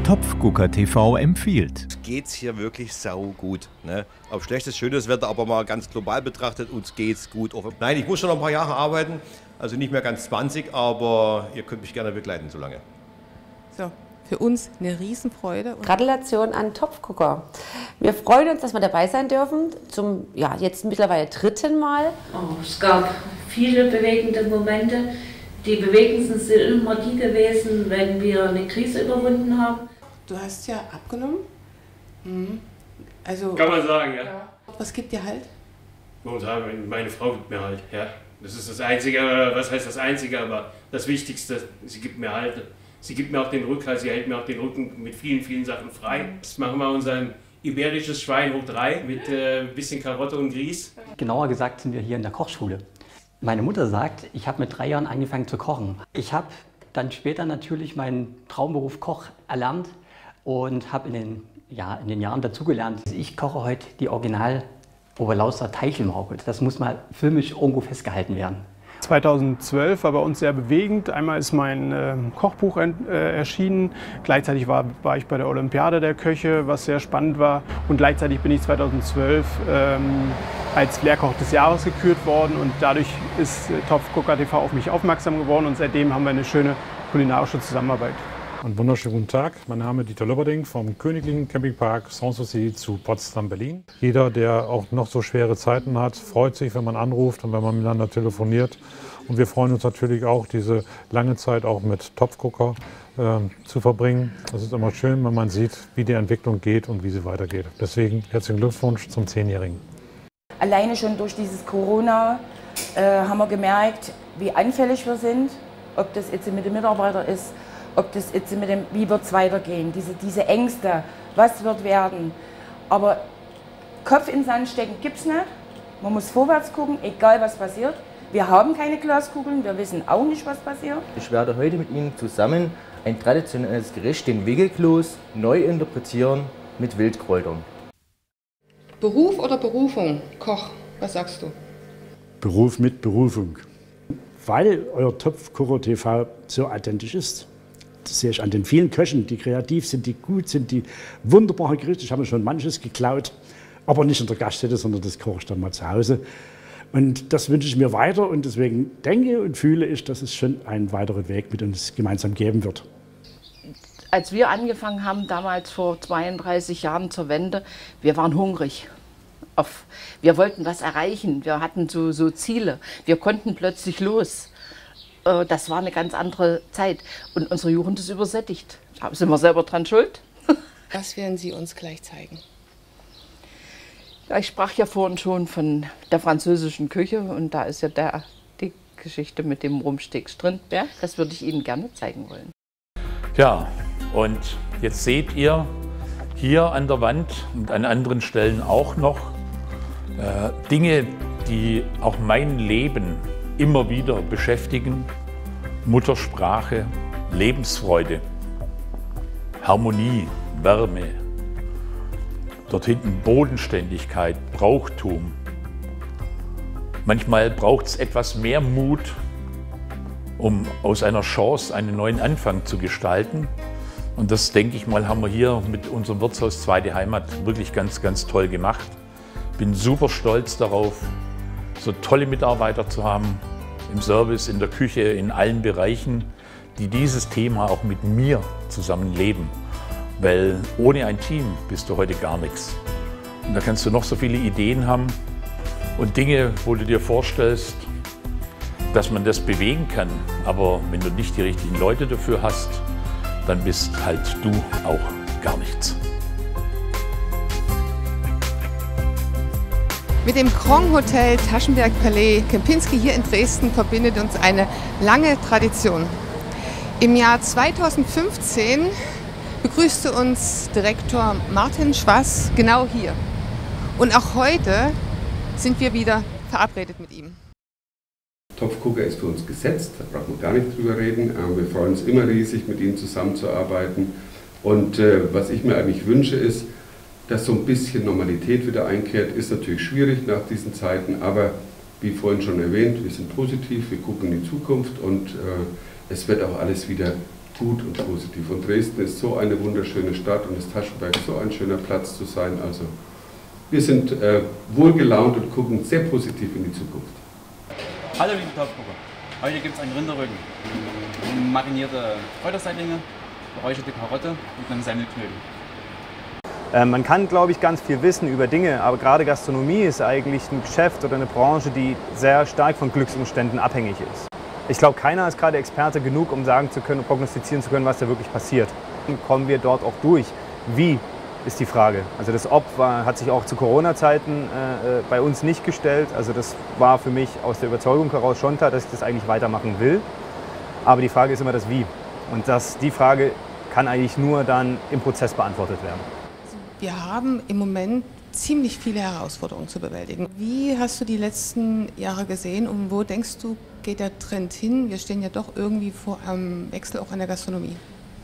Topfgucker TV empfiehlt. Geht's hier wirklich saugut. Ne? Ob schlechtes, schönes Wetter, aber mal ganz global betrachtet, uns geht's gut. Nein, ich muss schon noch ein paar Jahre arbeiten, also nicht mehr ganz 20, aber ihr könnt mich gerne begleiten so lange. So, für uns eine Riesenfreude. Gratulation an Topfgucker. Wir freuen uns, dass wir dabei sein dürfen, zum jetzt mittlerweile 3. Mal. Oh, es gab viele bewegende Momente. Die bewegendsten sind immer die gewesen, wenn wir eine Krise überwunden haben. Du hast ja abgenommen. Also, kann man sagen, ja. Was gibt dir halt? Momentan, meine Frau gibt mir halt, ja. Das ist das Einzige, was heißt das Einzige, aber das Wichtigste, sie gibt mir halt. Sie gibt mir auch den Rückhalt, sie hält mir auch den Rücken mit vielen, vielen Sachen frei. Jetzt machen wir unser iberisches Schwein hoch 3 mit ein bisschen Karotte und Grieß. Genauer gesagt sind wir hier in der Kochschule. Meine Mutter sagt, ich habe mit 3 Jahren angefangen zu kochen. Ich habe dann später natürlich meinen Traumberuf Koch erlernt und habe in den Jahren dazugelernt. Ich koche heute die Original Oberlausitzer Teichelmorkel. Das muss mal filmisch irgendwo festgehalten werden. 2012 war bei uns sehr bewegend. Einmal ist mein Kochbuch erschienen. Gleichzeitig war ich bei der Olympiade der Köche, was sehr spannend war. Und gleichzeitig bin ich 2012 als Lehrkoch des Jahres gekürt worden. Und dadurch ist Topfgucker TV auf mich aufmerksam geworden. Und seitdem haben wir eine schöne kulinarische Zusammenarbeit. Einen wunderschönen guten Tag. Mein Name ist Dieter Löbberding vom Königlichen Campingpark Sanssouci zu Potsdam-Berlin. Jeder, der auch noch so schwere Zeiten hat, freut sich, wenn man anruft und wenn man miteinander telefoniert. Und wir freuen uns natürlich auch, diese lange Zeit auch mit Topfgucker zu verbringen. Es ist immer schön, wenn man sieht, wie die Entwicklung geht und wie sie weitergeht. Deswegen herzlichen Glückwunsch zum 10-Jährigen. Alleine schon durch dieses Corona haben wir gemerkt, wie anfällig wir sind, ob das jetzt mit den Mitarbeitern ist, ob das jetzt mit dem, wie wird es weitergehen, diese Ängste, was wird werden. Aber Kopf in den Sand stecken gibt es nicht. Man muss vorwärts gucken, egal was passiert. Wir haben keine Glaskugeln, wir wissen auch nicht, was passiert. Ich werde heute mit Ihnen zusammen ein traditionelles Gericht, den Wickelkloß, neu interpretieren mit Wildkräutern. Beruf oder Berufung? Koch, was sagst du? Beruf mit Berufung. Weil euer Topfgucker TV so authentisch ist. Das sehe ich an den vielen Köchen, die kreativ sind, die gut sind, die wunderbare Gerichte. Ich habe mir schon manches geklaut, aber nicht in der Gaststätte, sondern das koche ich dann mal zu Hause. Und das wünsche ich mir weiter und deswegen denke und fühle ich, dass es schon einen weiteren Weg mit uns gemeinsam geben wird. Als wir angefangen haben, damals vor 32 Jahren zur Wende, wir waren hungrig. Wir wollten was erreichen, wir hatten so Ziele, wir konnten plötzlich los. Das war eine ganz andere Zeit und unsere Jugend ist übersättigt. Da sind wir selber dran schuld. Was werden Sie uns gleich zeigen? Ja, ich sprach ja vorhin schon von der französischen Küche und da ist ja die Geschichte mit dem Rumsteak Strindberg. Das würde ich Ihnen gerne zeigen wollen. Ja, und jetzt seht ihr hier an der Wand und an anderen Stellen auch noch Dinge, die auch mein Leben immer wieder beschäftigen. Muttersprache, Lebensfreude, Harmonie, Wärme. Dort hinten Bodenständigkeit, Brauchtum. Manchmal braucht es etwas mehr Mut, um aus einer Chance einen neuen Anfang zu gestalten. Und das, denke ich mal, haben wir hier mit unserem Wirtshaus Zweite Heimat wirklich ganz, ganz toll gemacht. Bin super stolz darauf, so tolle Mitarbeiter zu haben, im Service, in der Küche, in allen Bereichen, die dieses Thema auch mit mir zusammen leben. Weil ohne ein Team bist du heute gar nichts. Und da kannst du noch so viele Ideen haben und Dinge, wo du dir vorstellst, dass man das bewegen kann. Aber wenn du nicht die richtigen Leute dafür hast, dann bist halt du auch gar nichts. Mit dem Krong Hotel Taschenberg Palais Kempinski hier in Dresden verbindet uns eine lange Tradition. Im Jahr 2015 begrüßte uns Direktor Martin Schwass genau hier. Und auch heute sind wir wieder verabredet mit ihm. Topfgucker ist für uns gesetzt, da braucht man gar nicht drüber reden. Wir freuen uns immer riesig, mit Ihnen zusammenzuarbeiten. Und was ich mir eigentlich wünsche, ist, dass so ein bisschen Normalität wieder einkehrt. Ist natürlich schwierig nach diesen Zeiten, aber wie vorhin schon erwähnt, wir sind positiv, wir gucken in die Zukunft und es wird auch alles wieder gut und positiv. Und Dresden ist so eine wunderschöne Stadt und das Taschenberg so ein schöner Platz zu sein. Also wir sind wohlgelaunt und gucken sehr positiv in die Zukunft. Hallo liebe Topfgucker, heute gibt es einen Rinderrücken, marinierte Kräuterseitlinge, geräucherte Karotte und einen Semmelknödel. Man kann, glaube ich, ganz viel wissen über Dinge, aber gerade Gastronomie ist eigentlich ein Geschäft oder eine Branche, die sehr stark von Glücksumständen abhängig ist. Ich glaube, keiner ist gerade Experte genug, um sagen zu können, prognostizieren zu können, was da wirklich passiert. Kommen wir dort auch durch? Wie, ist die Frage. Also das Ob hat sich auch zu Corona-Zeiten bei uns nicht gestellt. Also das war für mich aus der Überzeugung heraus schon klar, dass ich das eigentlich weitermachen will. Aber die Frage ist immer das Wie. Und die Frage kann eigentlich nur dann im Prozess beantwortet werden. Wir haben im Moment ziemlich viele Herausforderungen zu bewältigen. Wie hast du die letzten Jahre gesehen und wo denkst du, geht der Trend hin? Wir stehen ja doch irgendwie vor einem Wechsel auch in der Gastronomie.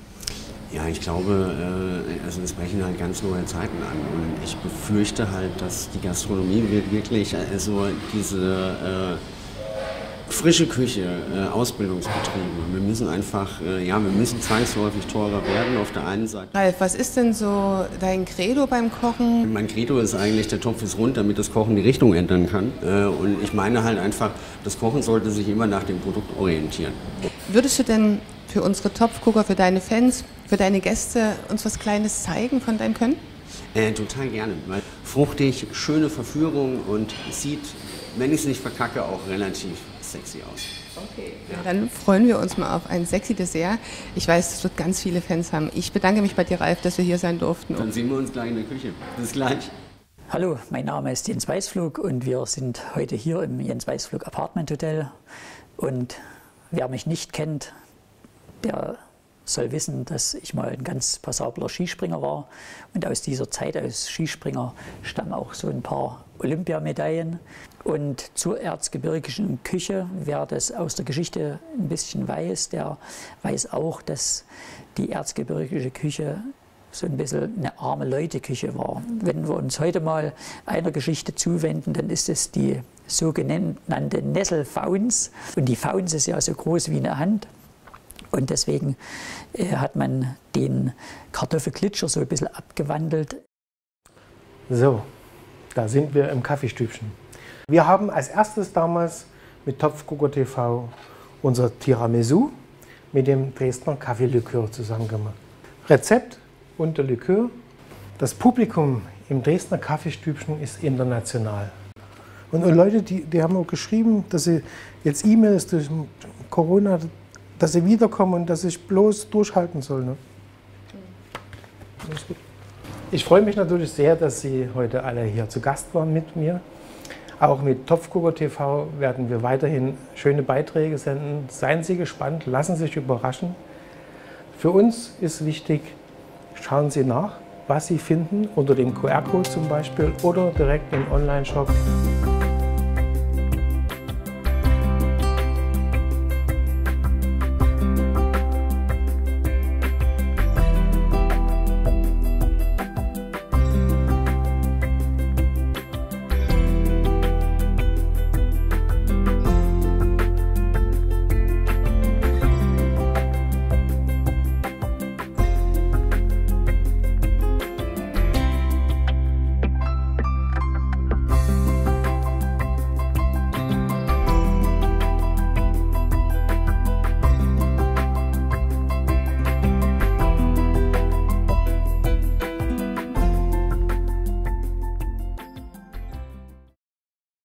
Ja, ich glaube, also es brechen halt ganz neue Zeiten an und ich befürchte halt, dass die Gastronomie wird wirklich also diese frische Küche, Ausbildungsbetriebe. Wir müssen einfach, wir müssen zwangsläufig teurer werden auf der einen Seite. Ralf, was ist denn so dein Credo beim Kochen? Mein Credo ist eigentlich, der Topf ist rund, damit das Kochen die Richtung ändern kann. Und ich meine halt einfach, das Kochen sollte sich immer nach dem Produkt orientieren. Würdest du denn für unsere Topfgucker, für deine Fans, für deine Gäste uns was Kleines zeigen von deinem Können? Total gerne, weil fruchtig, schöne Verführung und sieht, wenn ich es nicht verkacke, auch relativ sexy aus. Okay. Ja, dann freuen wir uns mal auf ein sexy Dessert. Ich weiß, das wird ganz viele Fans haben. Ich bedanke mich bei dir, Ralf, dass wir hier sein durften. Dann sehen wir uns gleich in der Küche. Bis gleich. Hallo, mein Name ist Jens Weißflug und wir sind heute hier im Jens Weißflug Apartment Hotel. Und wer mich nicht kennt, der soll wissen, dass ich mal ein ganz passabler Skispringer war. Und aus dieser Zeit als Skispringer stammen auch so ein paar Olympiamedaillen. Und zur erzgebirgischen Küche, wer das aus der Geschichte ein bisschen weiß, der weiß auch, dass die erzgebirgische Küche so ein bisschen eine arme Leute-Küche war. Wenn wir uns heute mal einer Geschichte zuwenden, dann ist es die sogenannte Nesselfauns. Und die Fauns ist ja so groß wie eine Hand. Und deswegen hat man den Kartoffelklitscher so ein bisschen abgewandelt. So, da sind wir im Kaffeestübchen. Wir haben als erstes damals mit Topfgucker TV unser Tiramisu mit dem Dresdner Kaffeelikör zusammen gemacht. Rezept und der Likör. Das Publikum im Dresdner Kaffeestübchen ist international. Und Leute, die haben auch geschrieben, dass sie jetzt E-Mails durch Corona, dass sie wiederkommen und dass ich bloß durchhalten soll. Ne? Ich freue mich natürlich sehr, dass Sie heute alle hier zu Gast waren mit mir. Auch mit Topfgucker TV werden wir weiterhin schöne Beiträge senden. Seien Sie gespannt, lassen Sie sich überraschen. Für uns ist wichtig, schauen Sie nach, was Sie finden, unter dem QR-Code zum Beispiel oder direkt im Online-Shop.